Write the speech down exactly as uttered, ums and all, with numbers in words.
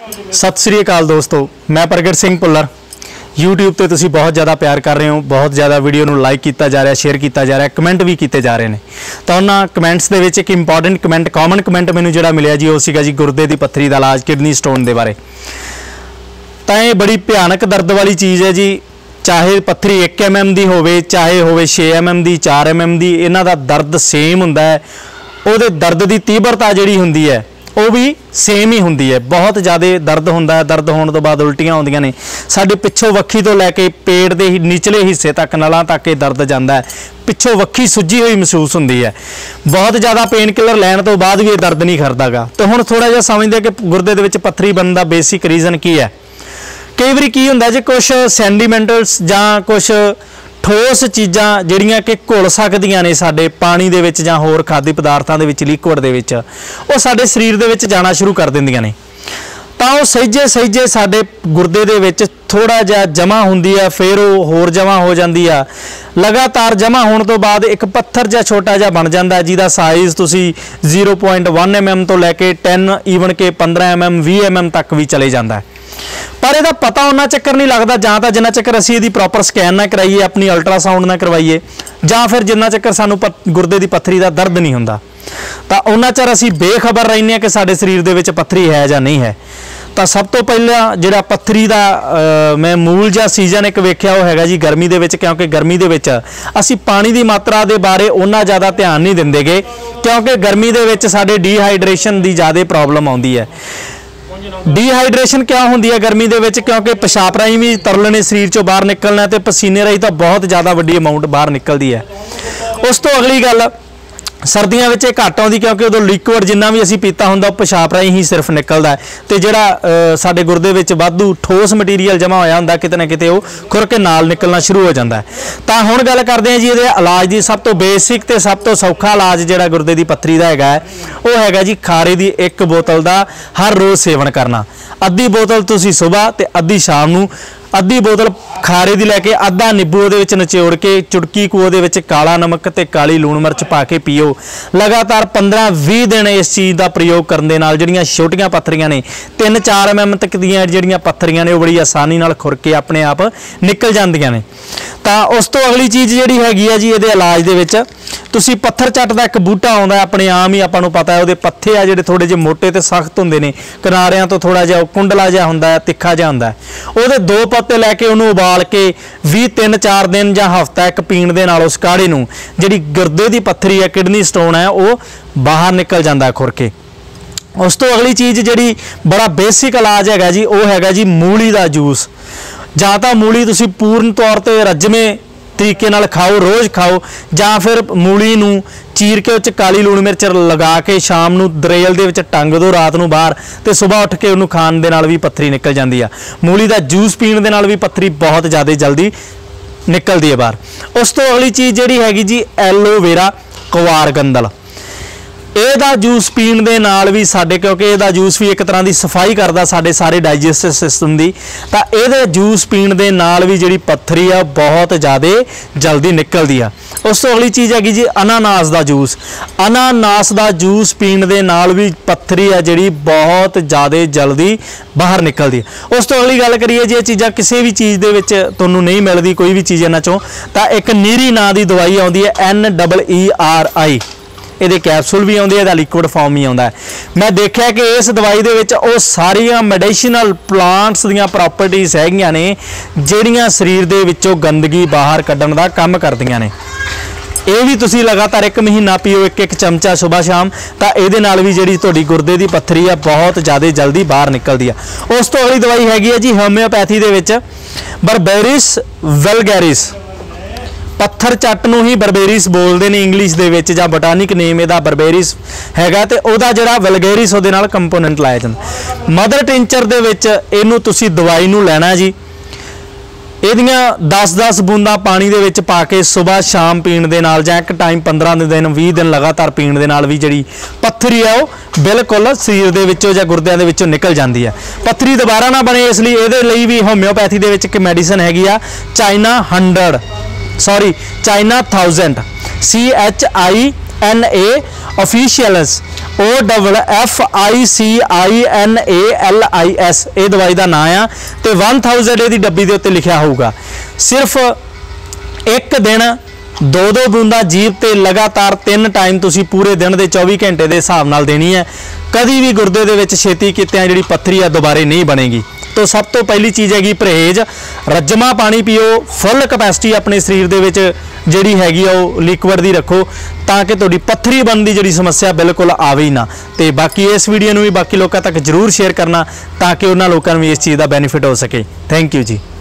सत श्री अकाल दोस्तों, मैं प्रगट सिंह भुल्लर। यूट्यूब पे तुसी बहुत ज़्यादा प्यार कर रहे हो, बहुत ज़्यादा वीडियो नूं लाइक किया जा रहा, शेयर किया जा रहा, कमेंट भी किए जा रहे हैं। तो उन्होंने कमेंट्स दे विच एक इंपॉर्टेंट कमेंट कॉमन कमेंट मैनूं जिहड़ा मिलिया जी, वो सीगा जी गुरदे की पत्थरी का इलाज, किडनी स्टोन के बारे। तो ये बड़ी भयानक दर्द वाली चीज़ है जी। चाहे पत्थरी एक एम एम की होवे, चाहे होवे छे एम एम की, चार एम एम की, इन्हां दा दर्द सेम हुंदा है। उहदे दर्द की तीव्रता जिहड़ी हुंदी है वो भी सेम ही होंगी है। बहुत ज़्यादा दर्द होंदा है, दर्द होने तो बाद उल्टियाँ आउंदियां ने। साडे पिछों वक्खी तो लैके पेट के निचले हिस्से तक, नलां तक ये दर्द जाता है। पिछों वक्खी सुजी हुई महसूस होंदी है। बहुत ज़्यादा पेन किलर लैण तो बाद भी ये दर्द नहीं करता गा। तो हुण थोड़ा जिहा समझदे कि गुरदे दे विच पत्थरी बनन दा बेसिक रीजन की है। कई बार की हुंदा जी, कुछ सैंडीमेंटल्स जां कुछ ठोस चीज़ां जिहड़ियां कि घुल सकदियां ने साडे पानी दे विच जां होर खाद्य पदार्थां दे विच, लिक्विड दे विच, वो साडे शरीर दे विच जाना शुरू कर दिंदियां ने। तां वो सहिजे सहिजे साडे गुरदे दे विच थोड़ा जिहा जमा हुंदी है, फिर वो होर जमा हो जाती है। लगातार जमा होने तो बाद एक पत्थर जिहा छोटा जिहा बन जाता है, जिहदा साइज़ तुसीं zero point one M M तो लैके टेन ईवन के पंद्रह एम एम वी एम एम तक भी चले जाता है। पर यदा पता उन्ना चक्कर नहीं लगता, जां तां जिन्ना चक्कर असीं इहदी प्रॉपर स्कैन ना करवाइए, अपनी अल्ट्रासाउंड ना करवाइए, जां फिर जिन्ना चक्कर सानूं गुरदे की पत्थरी का दर्द नहीं हुंदा, तां उन्ना चਿਰ असीं बेखबर रहने हैं कि साडे शरीर दे विच पत्थरी है जां नहीं है। तो सब तो पहला जिहड़ा पत्थरी का मैं मूल जिहा सीजन एक वेख्या वो हैगा जी गर्मी दे विच, क्योंकि गर्मी दे विच असीं पानी की मात्रा के बारे उन्ना ज़्यादा ध्यान नहीं दिंदे गे, क्योंकि गर्मी दे विच साडे डिहाइड्रेशन की ज़्यादा प्रॉब्लम आउंदी है। डिहाइड्रेशन क्या होंदी है गर्मी दे विच, क्योंकि पेशाब राही भी तरल ने शरीर चों बाहर निकलना, तो पसीने राही तो बहुत ज़्यादा वड्डी अमाउंट बाहर निकलती है। उस तो अगली गल सर्दियों में घट आउंदी, क्योंकि उदों लिक्विड जिन्ना भी असीं पीता हुंदा पेशाब राही ही सिर्फ निकलदा है, तो जिहड़ा साडे गुरदे विच वाधू ठोस मटीरियल जमा होया हुंदा किते ना किते वो खुर के नाल निकलना शुरू हो जाता है। तो हुण गल करदे हां जी इहदे इलाज की। सब तो बेसिक ते सब तो सौखा इलाज जिहड़ा गुरदे की पत्थरी का हैगा वो हैगा जी खारे की एक बोतल का हर रोज़ सेवन करना। अद्धी बोतल तुसीं सुबह ते अद्धी शाम नूं, अद्धी बोतल खारे की लैके अद्धा निंबू उहदे विच निचोड़ के चुटकी कू उहदे विच काला नमक ते काली लूण मिर्च पा के पीओ। लगातार पंद्रह भी दिन इस चीज़ का प्रयोग करने दे नाल जिहड़ियां छोटियां पत्थरियां ने, तीन चार एम एम तक दीयां जिहड़ियां पत्थरियां ने वो बड़ी आसानी नाल खुर के अपने आप निकल जांदियां ने। तो उस तो अगली चीज़ जिहड़ी हैगी है जी इहदे इलाज दे विच, तुसीं पत्थर चट दा एक बूटा आउंदा अपने आम ही आपां नूं पता है, उहदे पत्थे आ जिहड़े थोड़े जिहे मोटे ते सख्त हुंदे ने, किनारियां तो थोड़ा जिहा कुंडला जिहा हुंदा है, तिखा जिहा हुंदा है। उहदे दो पत्ते लैके उहनूं उबाल के भी तीन चार दिन जां हफ्ता एक पीण दे नाल उस काढ़े नूं जिहड़ी गुरदे की पत्थरी है, किडनी स्टोन है, वो बाहर निकल जाता है खुर के। उस तो अगली चीज़ जिहड़ी बड़ा बेसिक इलाज हैगा जी, वो हैगा जी मूली का जूस। जां तां मूली तुसीं पूर्ण तौर पर रजमें तरीके नाल खाओ, रोज़ खाओ, जां फिर मूली नूं चीर के उच काली लूण मिर्च लगा के शाम नूं दरेल दे विच टंग दो रात नूं बाहर, तो सुबह उठ के उन्होंने खाण दे नाल भी पत्थरी निकल जाती है। मूली का जूस पीण दे नाल भी पत्थरी बहुत ज़्यादा जल्दी निकलती है बाहर। उस तो अगली चीज़ जिहड़ी हैगी जी एलोवेरा कवार गंदल, ਇਹਦਾ जूस पीण दे नाल भी साडे, क्योंकि ਇਹਦਾ जूस भी एक तरह की सफाई करता साडे सारे डाइजेस्टिव सिस्टम की, तो ਇਹਦੇ जूस पीण दे नाल भी जिहड़ी पत्थरी आ बहुत ज़्यादा जल्दी निकलती है। उस तो अगली चीज़ हैगी जी अनानास का जूस। अनानास का जूस पीण दे नाल भी पत्थरी है जिहड़ी बहुत ज़्यादा जल्दी बाहर निकलती है। उस तो अगली गल करिए जी चीज़ां किसी भी चीज़ दे विच तुहानूं नहीं मिलती कोई भी चीज़ इन्हां चों, तो एक नीरी नां की दवाई आउंदी है, N double E R I, ये कैप्सूल भी आउंदी है, लिक्विड फॉर्म भी आता है। मैं देखा कि इस दवाई दे विच वो सारिया मेडिसिनल प्लांट्स दीयां प्रॉपर्टीज़ हैगियां ने जिहड़ियां शरीर दे विचों गंदगी बाहर कड्ढण दा काम करदियां ने। ये भी तुसीं लगातार एक महीना पीओ, एक एक चमचा सुबह शाम, तो ये नाल भी जिहड़ी तुहाडी गुरदे की पत्थरी है बहुत ज़्यादा जल्दी बाहर निकलती है। उस तो अगली दवाई हैगी है जी होम्योपैथी दे विच बर्बेरिस वल्गैरिस। पत्थर चट नूं ही बर्बेरिस बोलते हैं इंग्लिश दे विच, जां बोटानिक नेम इहदा बर्बेरिस हैगा, ते उहदा जिहड़ा वल्गैरिस उहदे नाल कंपोनेंट लाया जांदा। मदर टिंचर दे विच इहनूं तुसीं दवाई नूं लैणा जी, इहदियां दस दस बूंदा पानी दे विच पा के सुबह शाम पीण दे नाल, जां एक टाइम पंद्रह दिन भी दिन लगातार पीण दे नाल भी जिहड़ी पत्थरी है वो बिल्कुल शरीर दे विचों जां गुरदियां दे विचों निकल जाती है। पत्थरी दोबारा ना बने, इसलिए इहदे लई भी होम्योपैथी दे विच इक मैडिसिन हैगी आ China hundred sorry China thousand C H I N A officinalis O double F I C I N A L I S ये दवाई का नाम आ तो वन थाउजेंड ये डब्बी के उत्ते लिखा होगा। सिर्फ एक दिन दो दो बूंदा जीभ ते लगातार तीन टाइम तुसी पूरे दिन के चौबी घंटे के हिसाब नाल देनी है। कभी भी गुरदे दे विच छेती कीतियां जिहड़ी पत्थरी आ दोबारे नहीं बनेगी। तो सब तो पहली चीज़ हैगी परहेज, रजमा पानी पियो, फुल कैपेसिटी अपने शरीर दे विच जिहड़ी हैगी आ लिक्विड दी रखो ताकि तुहाडी पत्थरी बनने की जिहड़ी समस्या बिल्कुल आवे ही ना। तो बाकी इस वीडियो नूं भी बाकी लोगों तक जरूर शेयर करना ताकि उन्हां लोगों नूं भी इस चीज़ का बेनीफिट हो सके। Thank you ji.